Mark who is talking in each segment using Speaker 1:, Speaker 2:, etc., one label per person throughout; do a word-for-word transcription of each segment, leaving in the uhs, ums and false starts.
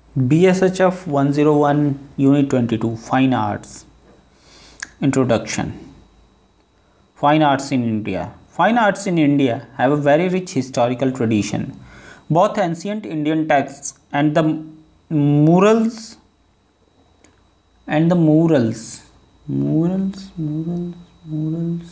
Speaker 1: B S H F one oh one Unit twenty-two Fine Arts Introduction. Fine Arts in India. Fine arts in India have a very rich historical tradition. Both ancient Indian texts and the murals and the murals murals murals murals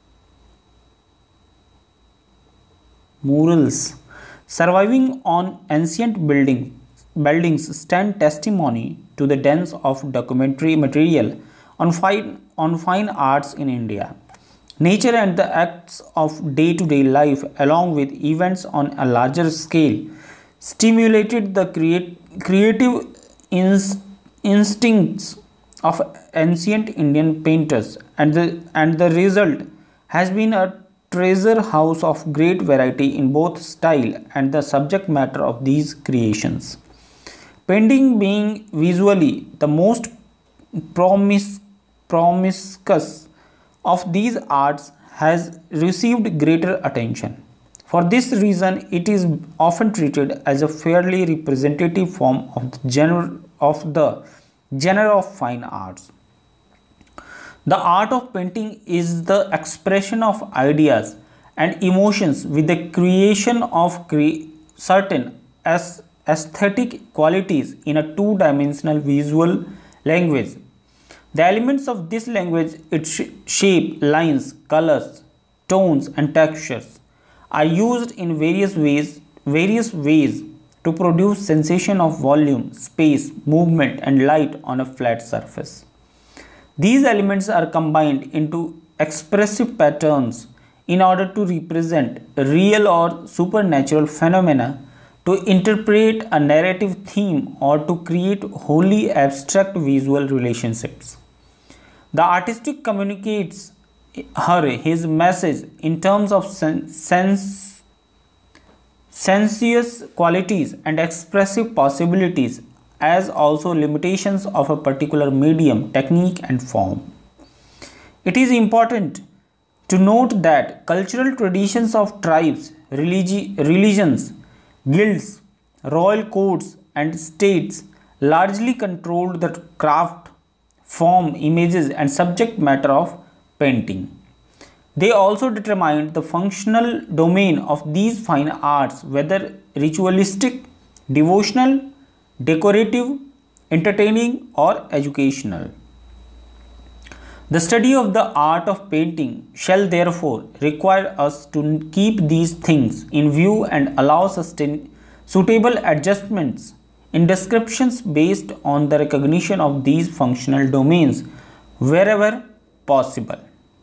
Speaker 1: murals surviving on ancient building buildings stand testimony to the dense of documentary material on fine on fine arts in India. Nature and the acts of day-to-day life, along with events on a larger scale, stimulated the create, creative ins, instincts of ancient Indian painters, and the, and the result has been a treasure house of great variety in both style and the subject matter of these creations. Painting being visually the most promis, promiscuous of these arts has received greater attention. For this reason, it is often treated as a fairly representative form of the genre of the genre of fine arts. The art of painting is the expression of ideas and emotions with the creation of cre- certain as aesthetic qualities in a two-dimensional visual language. The elements of this language, its shape, lines, colors, tones, and textures, are used in various ways, various ways to produce sensation of volume, space, movement, and light on a flat surface. These elements are combined into expressive patterns in order to represent real or supernatural phenomena, to interpret a narrative theme, or to create wholly abstract visual relationships. The artistic communicates her his message in terms of sense, sensuous qualities and expressive possibilities, as also limitations of a particular medium, technique, and form. It is important to note that cultural traditions of tribes, religi- religions, guilds, royal courts, and states largely controlled the craft, form, images, and subject matter of painting. They also determined the functional domain of these fine arts, whether ritualistic, devotional, decorative, entertaining, or educational. The study of the art of painting shall therefore require us to keep these things in view and allow sustain, suitable adjustments in descriptions based on the recognition of these functional domains wherever possible.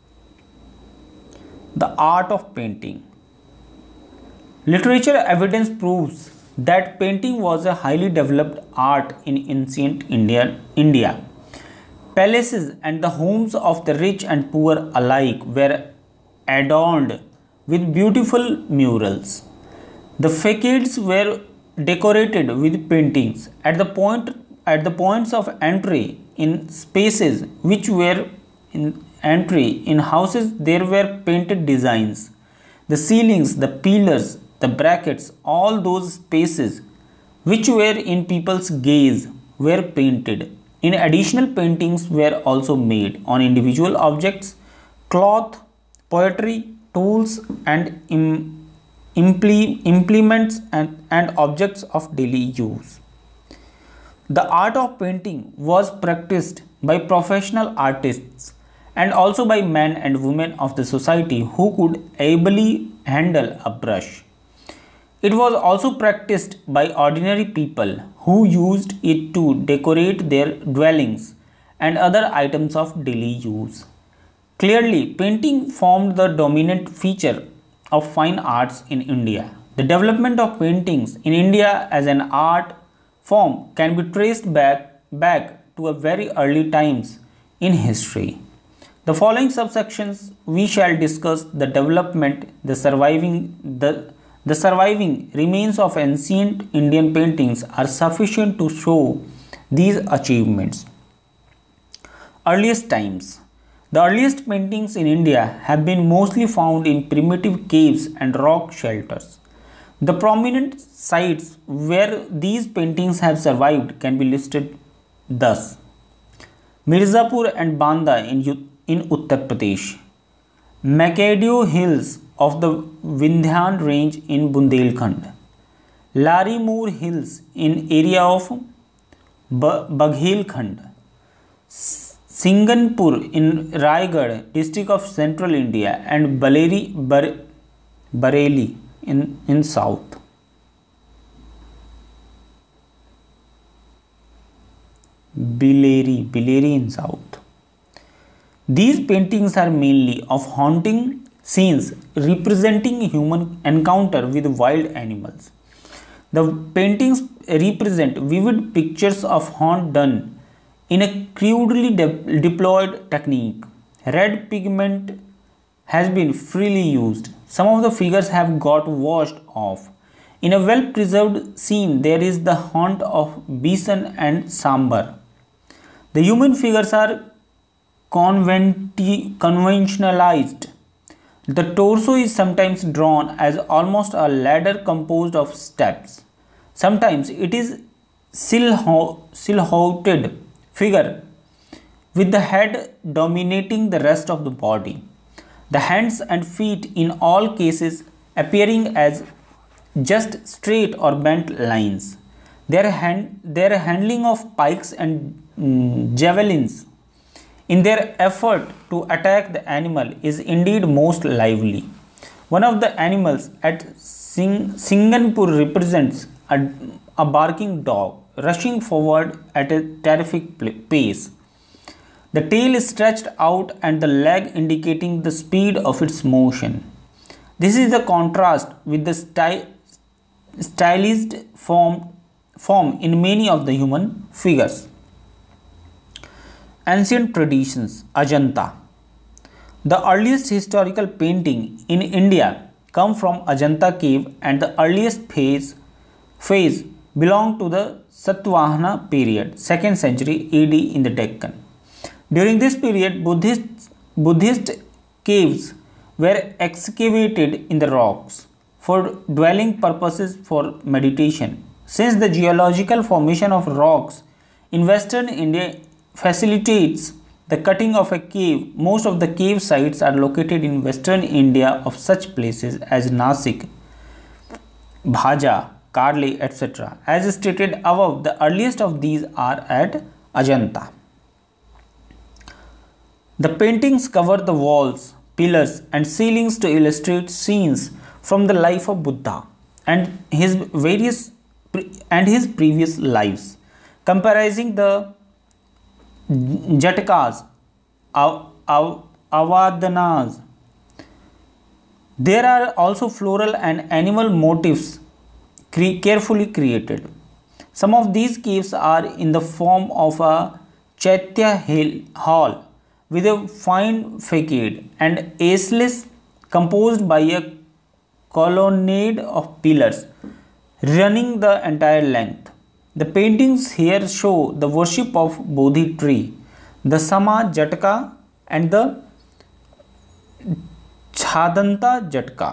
Speaker 1: The art of painting. Literature evidence proves that painting was a highly developed art in ancient India. India. Palaces and the homes of the rich and poor alike were adorned with beautiful murals. The facades were decorated with paintings at the point at the points of entry in spaces which were in entry in houses. There were painted designs. The ceilings, the pillars, the brackets, all those spaces which were in people's gaze were painted. In additional paintings were also made on individual objects, cloth, poetry, tools, and im- implements and, and objects of daily use. The art of painting was practiced by professional artists and also by men and women of the society who could ably handle a brush. It was also practiced by ordinary people who used it to decorate their dwellings and other items of daily use. Clearly, painting formed the dominant feature of fine arts in India. The development of paintings in India as an art form can be traced back, back to a very early times in history. The following subsections we shall discuss the development, the surviving the, the surviving remains of ancient Indian paintings are sufficient to show these achievements. Earliest times. The earliest paintings in India have been mostly found in primitive caves and rock shelters. The prominent sites where these paintings have survived can be listed thus: Mirzapur and Banda in, in Uttar Pradesh, Makadeo Hills of the Vindhyan range in Bundelkhand, Larimore Hills in area of Baghelkhand, Singanpur in Raigad district of central India, and Baleri, Bar, Bareilly in, in south. Bileri, Bileri in south. These paintings are mainly of haunting scenes representing human encounter with wild animals. The paintings represent vivid pictures of haunt done in a crudely de- deployed technique. Red pigment has been freely used. Some of the figures have got washed off. In a well-preserved scene, there is the haunt of bison and sambar. The human figures are conventi- conventionalized. The torso is sometimes drawn as almost a ladder composed of steps. Sometimes it is silhouetted figure with the head dominating the rest of the body. The hands and feet in all cases appearing as just straight or bent lines. Their, hand, their handling of pikes and mm, javelins in their effort to attack the animal is indeed most lively. One of the animals at Sing- Singanpur represents a, a barking dog rushing forward at a terrific pace. The tail is stretched out and the leg indicating the speed of its motion. This is the contrast with the sty- stylized form, form in many of the human figures. Ancient traditions, Ajanta. The earliest historical painting in India come from Ajanta cave, and the earliest phase, phase belong to the Satvahana period, second century A D in the Deccan. During this period, Buddhist, Buddhist caves were excavated in the rocks for dwelling purposes for meditation. Since the geological formation of rocks in western India facilitates the cutting of a cave, most of the cave sites are located in western India of such places as Nasik, Bhaja, Karli, et cetera. As stated above, the earliest of these are at Ajanta. The paintings cover the walls, pillars, and ceilings to illustrate scenes from the life of Buddha and his various and his previous lives, comprising the Jatakas, av- av- Avadanas. There are also floral and animal motifs cre- carefully created. Some of these caves are in the form of a Chaitya hill hall with a fine facade and aisles composed by a colonnade of pillars running the entire length. The paintings here show the worship of Bodhi tree, the Sama Jataka and the Chhadanta Jatka.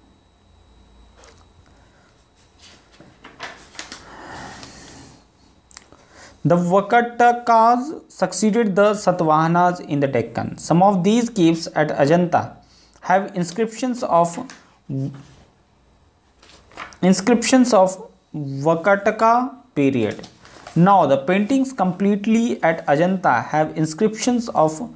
Speaker 1: The Vakatakas succeeded the Satavahanas in the Deccan. Some of these caves at Ajanta have inscriptions of inscriptions of Vakataka period. Now the paintings completely at Ajanta have inscriptions of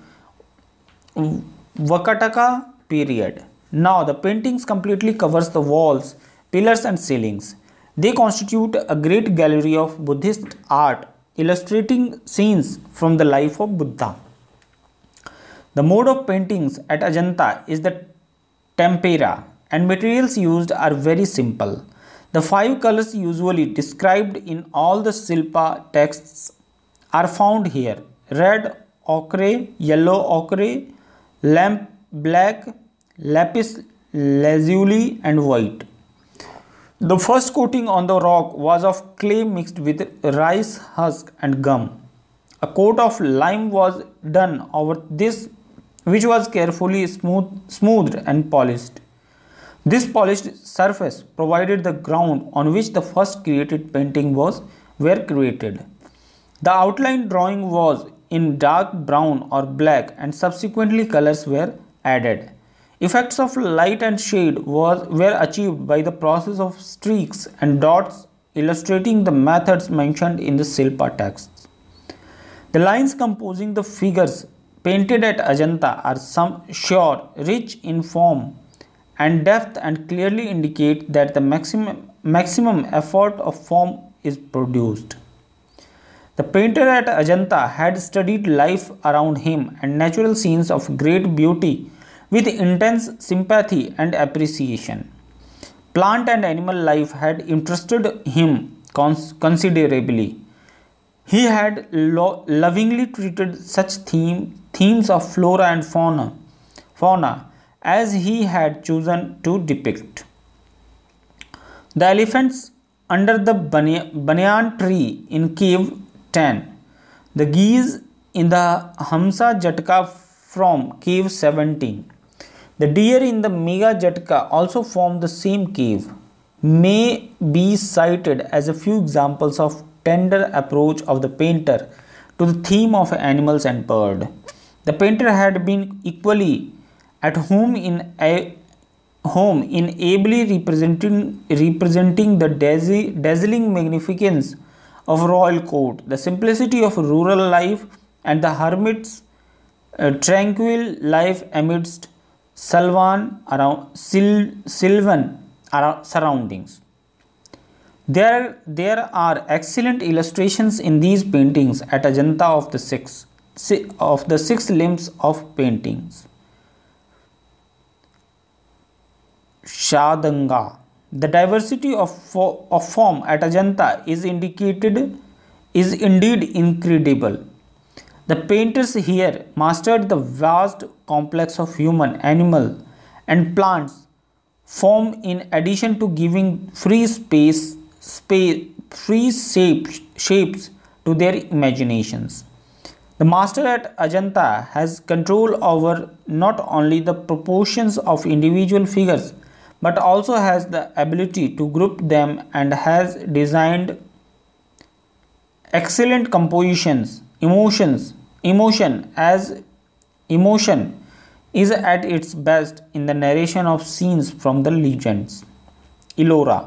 Speaker 1: Vakataka period. Now the paintings completely covers the walls, pillars and ceilings. They constitute a great gallery of Buddhist art illustrating scenes from the life of Buddha. The mode of paintings at Ajanta is the tempera, and materials used are very simple. The five colors usually described in all the Silpa texts are found here: red ochre, yellow ochre, lamp black, lapis lazuli and white. The first coating on the rock was of clay mixed with rice husk and gum. A coat of lime was done over this, which was carefully smooth, smoothed and polished. This polished surface provided the ground on which the first created painting was were created. The outline drawing was in dark brown or black and subsequently colors were added. Effects of light and shade was, were achieved by the process of streaks and dots illustrating the methods mentioned in the Silpa texts. The lines composing the figures painted at Ajanta are some sure, rich in form and depth and clearly indicate that the maximum, maximum effort of form is produced. The painter at Ajanta had studied life around him and natural scenes of great beauty with intense sympathy and appreciation. Plant and animal life had interested him considerably. He had lo- lovingly treated such theme, themes of flora and fauna, fauna as he had chosen to depict. The elephants under the banyan tree in cave ten, the geese in the Hamsa Jatka from cave seventeen, the deer in the Mega Jatka also form the same cave, may be cited as a few examples of tender approach of the painter to the theme of animals and bird. The painter had been equally at home in a home in ably representing representing the dazzling magnificence of royal court, the simplicity of rural life, and the hermit's uh, tranquil life amidst Sylvan around Sil, Sylvan around surroundings. There, there are excellent illustrations in these paintings at Ajanta of the six of the six limbs of paintings. Shadanga. The diversity of, fo of form at Ajanta is indicated is indeed incredible. The painters here mastered the vast complex of human, animal, and plants form in addition to giving free space, space free shapes, shapes to their imaginations. The master at Ajanta has control over not only the proportions of individual figures but also has the ability to group them and has designed excellent compositions. Emotions, emotion as emotion is at its best in the narration of scenes from the legends. Ellora.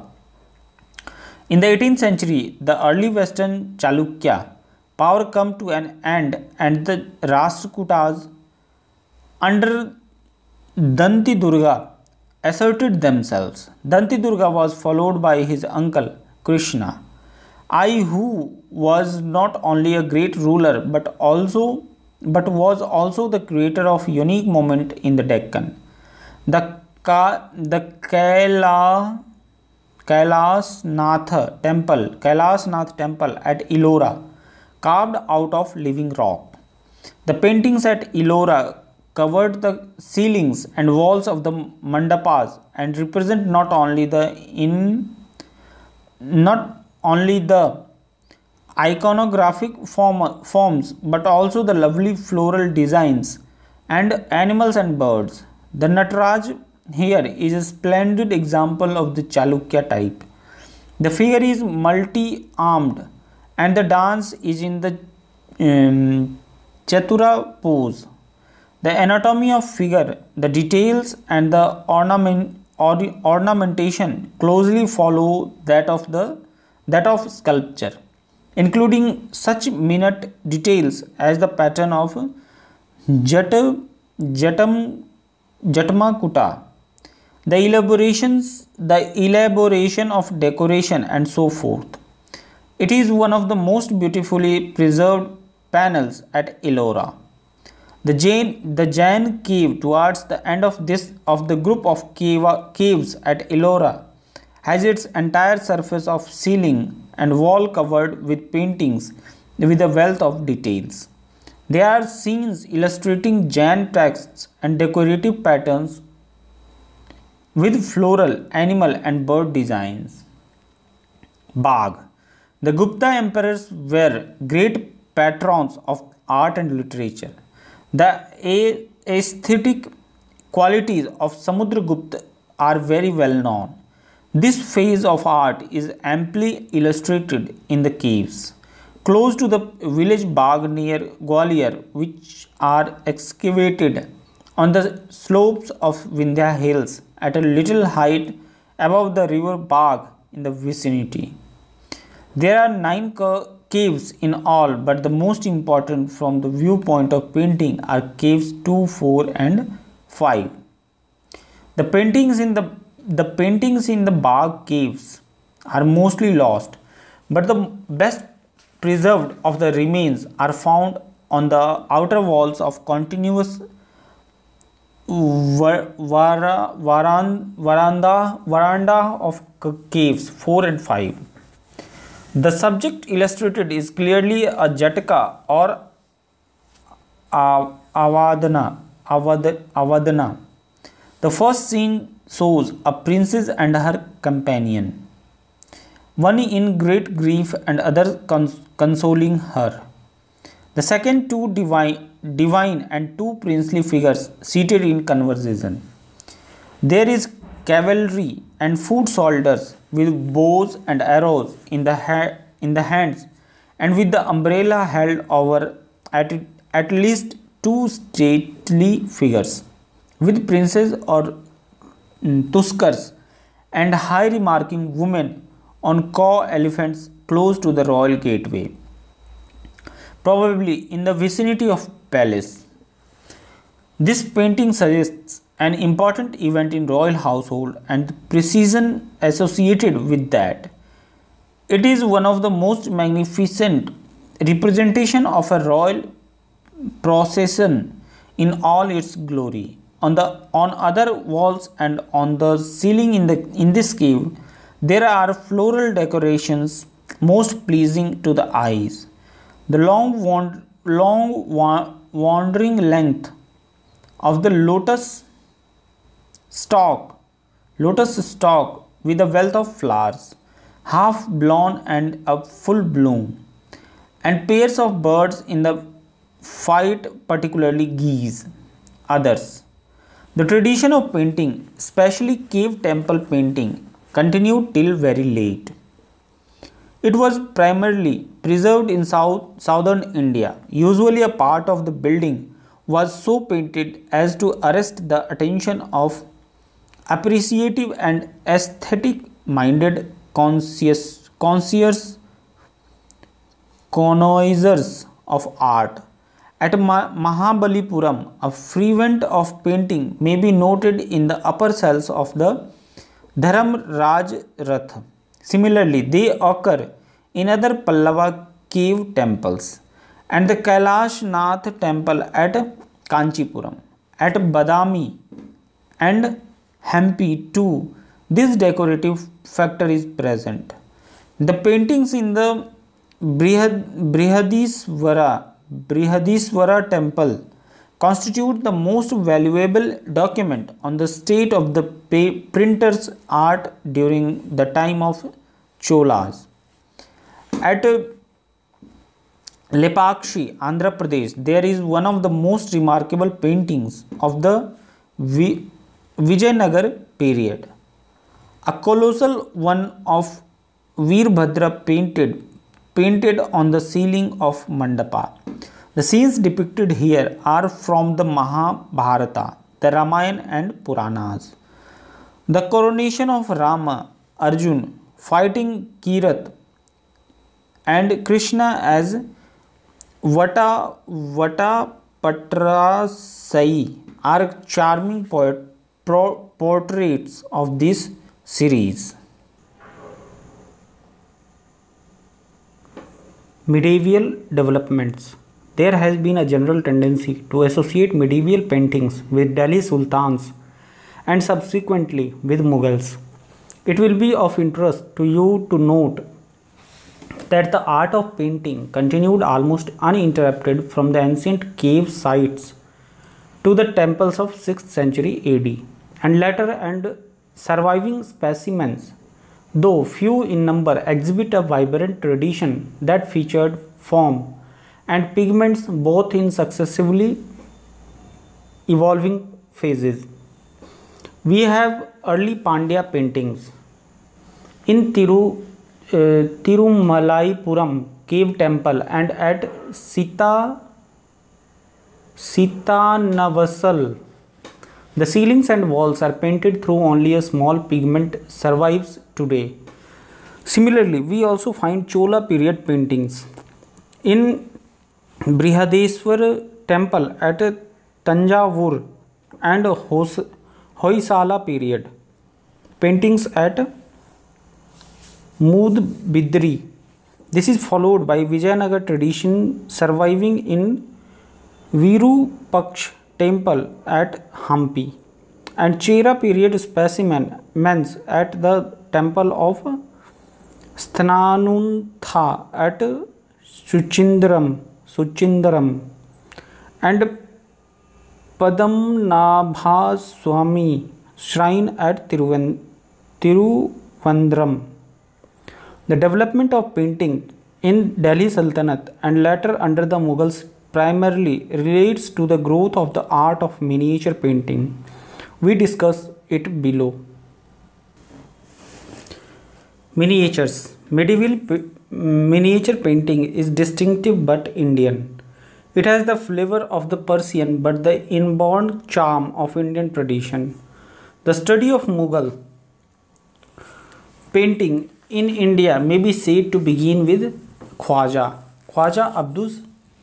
Speaker 1: In the eighteenth century, the early Western Chalukya power come to an end and the Rashtrakutas under Danti Durga asserted themselves. Danti Durga was followed by his uncle Krishna I, who was not only a great ruler but also but was also the creator of unique moment in the Deccan. The Ka, the Kaila, Kailas Nath temple, Kailas Nath temple at Ellora, carved out of living rock. The paintings at Ellora covered the ceilings and walls of the mandapas and represent not only the in not only the iconographic form, forms but also the lovely floral designs and animals and birds. The Nataraj here is a splendid example of the Chalukya type. The figure is multi-armed and the dance is in the um, Chatura pose. The anatomy of figure, the details and the ornament or ornamentation closely follow that of the that of sculpture, including such minute details as the pattern of Jat, Jatam, Jatmakuta, the elaborations, the elaboration of decoration and so forth. It is one of the most beautifully preserved panels at Ellora. The Jain, the Jain cave towards the end of this of the group of cave, caves at Ellora has its entire surface of ceiling and wall covered with paintings with a wealth of details. There are scenes illustrating Jain texts and decorative patterns with floral, animal and bird designs. Bagh. The Gupta emperors were great patrons of art and literature. The aesthetic qualities of Samudragupta are very well known. This phase of art is amply illustrated in the caves close to the village Bagh near Gwalior, which are excavated on the slopes of Vindhya hills at a little height above the river Bagh in the vicinity. There are nine caves in all, but the most important from the viewpoint of painting are caves two, four, and five. The paintings in the the paintings in the Bagh caves are mostly lost, but the best preserved of the remains are found on the outer walls of continuous var- varan- veranda veranda of caves four and five. The subject illustrated is clearly a Jataka or Avadana. Avad- Avadana. The first scene shows a princess and her companion, one in great grief and other cons- consoling her. The second, two divine, divine and two princely figures seated in conversation. There is cavalry and foot soldiers with bows and arrows in the, ha- in the hands and with the umbrella held over at, it, at least two stately figures with princes or mm, tuskers and high remarking women on cow elephants close to the royal gateway, probably in the vicinity of palace. This painting suggests an important event in royal household and the precision associated with that. It is one of the most magnificent representation of a royal procession in all its glory. On the on other walls and on the ceiling in the in this cave, there are floral decorations most pleasing to the eyes. The long wand, long wa- wandering length of the lotus stalk, lotus stalk with a wealth of flowers, half blown and a full bloom, and pairs of birds in the fight, particularly geese. Others. The tradition of painting, especially cave temple painting, continued till very late. It was primarily preserved in south, southern India. Usually, a part of the building was so painted as to arrest the attention of appreciative and aesthetic minded conscious, conscious connoisseurs of art. At Mahabalipuram, a ferment of painting may be noted in the upper cells of the Dharam Raj Rath. Similarly, they occur in other Pallava cave temples and the Kailash Nath temple at Kanchipuram. At Badami and Hampi too, this decorative factor is present. The paintings in the Brihad, Brihadiswara, Brihadiswara temple constitute the most valuable document on the state of the printer's art during the time of Cholas. At Lepakshi, Andhra Pradesh, there is one of the most remarkable paintings of the Vijayanagar period. A colossal one of Veerbhadra painted, painted on the ceiling of Mandapa. The scenes depicted here are from the Mahabharata, the Ramayana and Puranas. The coronation of Rama, Arjun fighting Kirat and Krishna as Vata Vata Patrasai are charming poet, pro, portraits of this series. Medieval developments. There has been a general tendency to associate medieval paintings with Delhi Sultans and subsequently with Mughals. It will be of interest to you to note that the art of painting continued almost uninterrupted from the ancient cave sites to the temples of sixth century A D and later, and surviving specimens, though few in number, exhibit a vibrant tradition that featured form and pigments both in successively evolving phases. We have early Pandya paintings. In Tiru, uh, Tirumalaipuram cave temple and at Sita Sitanavasal, the ceilings and walls are painted through only a small pigment survives today. Similarly, we also find Chola period paintings in Brihadeswar temple at Tanjavur and Hos- Hoysala period. Paintings at Mudbidri. This is followed by Vijayanagar tradition surviving in Virupaksh temple at Hampi and Chera period specimens at the temple of Sthanuntha at Suchindram, Suchindaram and Padamnabha Swami shrine at Tiruvan, Tiruvandram. The development of painting in Delhi Sultanate and later under the Mughals primarily relates to the growth of the art of miniature painting. We discuss it below. Miniatures. Medieval p- miniature painting is distinctive but Indian. It has the flavor of the Persian but the inborn charm of Indian tradition. The study of Mughal painting in India may be said to begin with Khwaja, Khwaja Abdus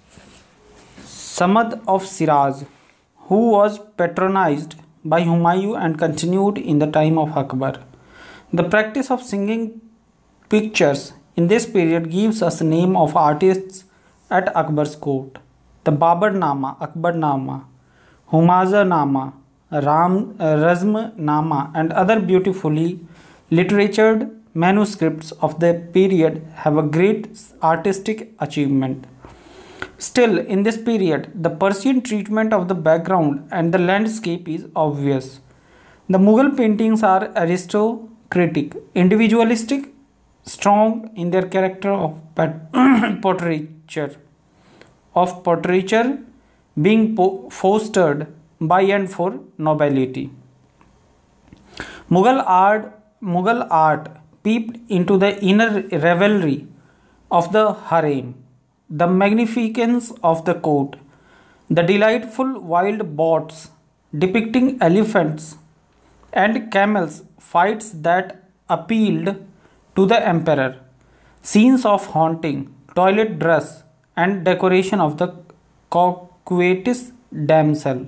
Speaker 1: Samad of Shiraz, who was patronized by Humayun and continued in the time of Akbar. The practice of singing pictures in this period gives us the name of artists at Akbar's court. The Babar Nama, Akbar Nama, Humaza Nama, Ram, uh, Razm Nama and other beautifully literatured manuscripts of the period have a great artistic achievement. Still, in this period, the Persian treatment of the background and the landscape is obvious. The Mughal paintings are aristocratic, individualistic, strong in their character of portraiture, of portraiture being po- fostered by and for nobility. Mughal art, Mughal art peeped into the inner revelry of the harem, the magnificence of the court, the delightful wild boats depicting elephants and camels, fights that appealed to the emperor, scenes of haunting, toilet dress, and decoration of the coquettish damsel.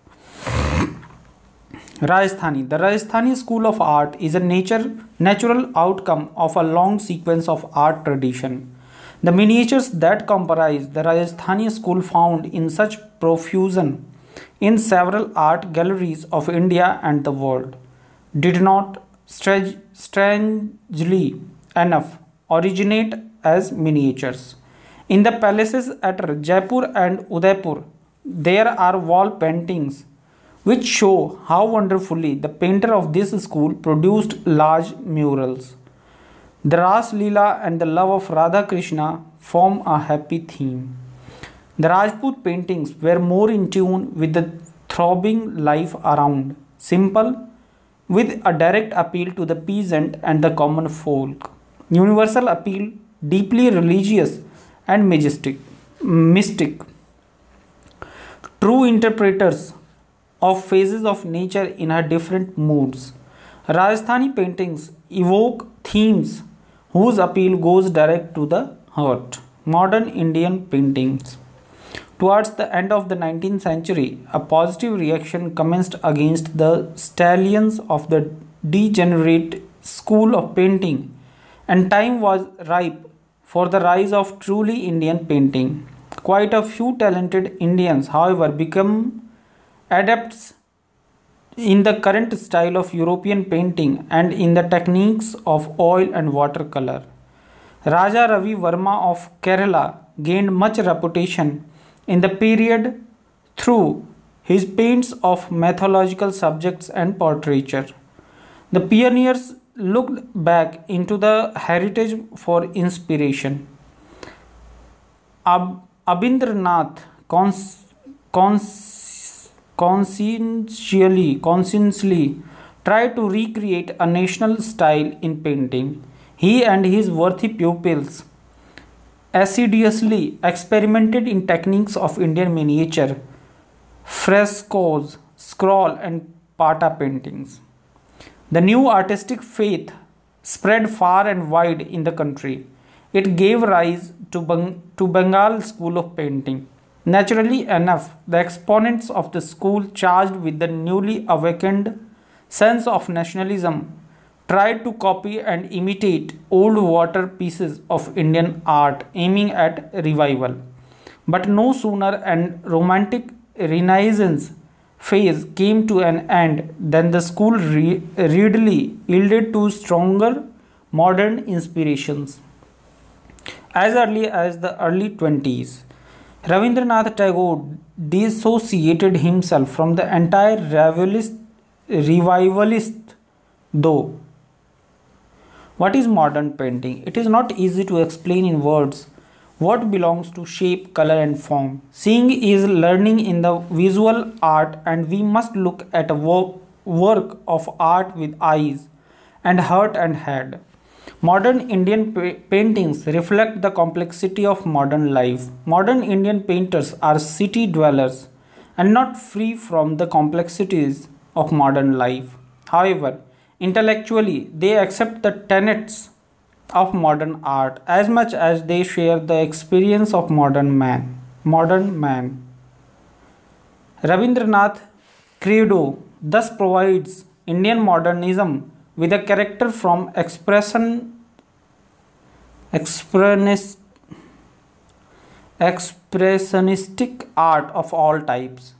Speaker 1: Rajasthani. The Rajasthani school of art is a nature, natural outcome of a long sequence of art tradition. The miniatures that comprise the Rajasthani school found in such profusion in several art galleries of India and the world did not, stra- strangely enough, originate as miniatures. In the palaces at Jaipur and Udaipur, there are wall paintings which show how wonderfully the painter of this school produced large murals. The Ras Leela and the love of Radha Krishna form a happy theme. The Rajput paintings were more in tune with the throbbing life around, simple, with a direct appeal to the peasant and the common folk. Universal appeal, deeply religious and majestic, mystic. True interpreters of phases of nature in her different moods. Rajasthani paintings evoke themes whose appeal goes direct to the heart. Modern Indian paintings. Towards the end of the nineteenth century, a positive reaction commenced against the stallions of the degenerate school of painting, and time was ripe for the rise of truly Indian painting. Quite a few talented Indians, however, become adepts in the current style of European painting and in the techniques of oil and watercolor. Raja Ravi Verma of Kerala gained much reputation in the period through his paints of mythological subjects and portraiture. The pioneers looked back into the heritage for inspiration. Ab- Abindranath cons- cons- conscientiously, consciously tried to recreate a national style in painting. He and his worthy pupils assiduously experimented in techniques of Indian miniature, frescoes, scroll, and pata paintings. The new artistic faith spread far and wide in the country. It gave rise to, Bang- to Bengal School of Painting. Naturally enough, the exponents of the school, charged with the newly awakened sense of nationalism, tried to copy and imitate old water pieces of Indian art, aiming at revival. But no sooner an romantic renaissance phase came to an end than the school re- readily yielded to stronger modern inspirations. As early as the early twenties, Rabindranath Tagore dissociated himself from the entire revivalist, revivalist though. What is modern painting? It is not easy to explain in words. What belongs to shape, color, and form? Seeing is learning in the visual art, and we must look at a work, work of art with eyes and heart and head. Modern Indian pa- paintings reflect the complexity of modern life. Modern Indian painters are city dwellers and not free from the complexities of modern life. However, intellectually, they accept the tenets of modern art as much as they share the experience of modern man. Modern man. Rabindranath credo thus provides Indian modernism with a character from expression expressionist, expressionistic art of all types.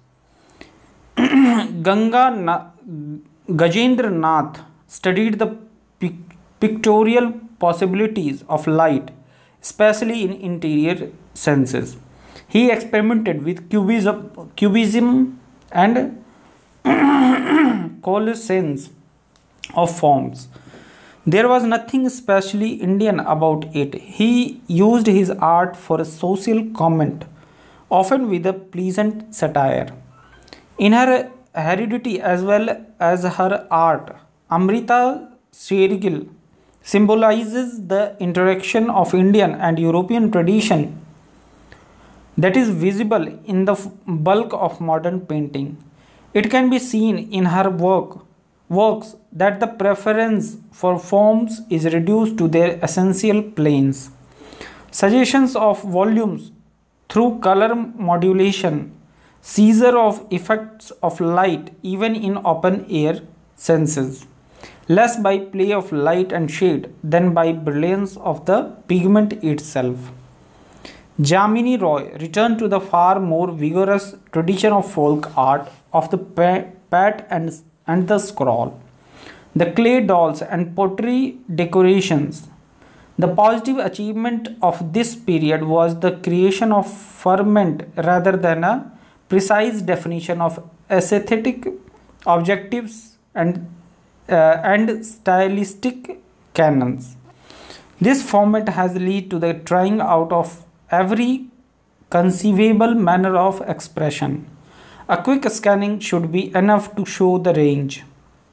Speaker 1: Ganga Na- Gajendra Nath studied the pic- pictorial possibilities of light, especially in interior senses. He experimented with cubism, cubism and coalescence of forms. There was nothing especially Indian about it. He used his art for a social comment, often with a pleasant satire. In her heredity as well as her art, Amrita Shergill symbolizes the interaction of Indian and European tradition that is visible in the f- bulk of modern painting. It can be seen in her work works that the preference for forms is reduced to their essential planes. Suggestions of volumes through color modulation, seizure of effects of light even in open air senses, less by play of light and shade than by brilliance of the pigment itself. Jamini Roy returned to the far more vigorous tradition of folk art of the pa- pat and, and the scroll, the clay dolls and pottery decorations. The positive achievement of this period was the creation of ferment rather than a precise definition of aesthetic objectives and, uh, and stylistic canons. This format has led to the trying out of every conceivable manner of expression. A quick scanning should be enough to show the range.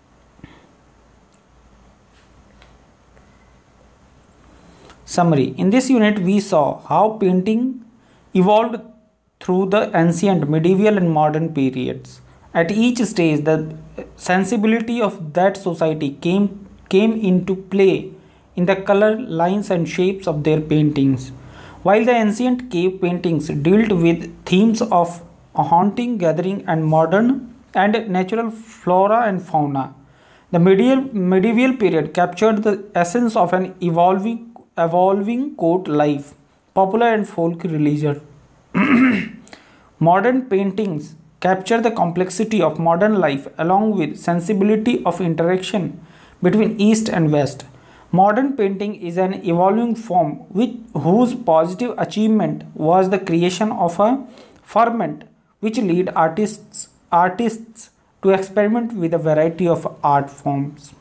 Speaker 1: Summary. In this unit, we saw how painting evolved through the ancient, medieval, and modern periods. At each stage, the sensibility of that society came, came into play in the color, lines, and shapes of their paintings. While the ancient cave paintings dealt with themes of haunting, gathering, and modern and natural flora and fauna, the medieval, medieval period captured the essence of an evolving evolving court life, popular and folk religion. Modern paintings capture the complexity of modern life along with sensibility of interaction between East and West. Modern painting is an evolving form which, whose positive achievement was the creation of a ferment which led artists, artists to experiment with a variety of art forms.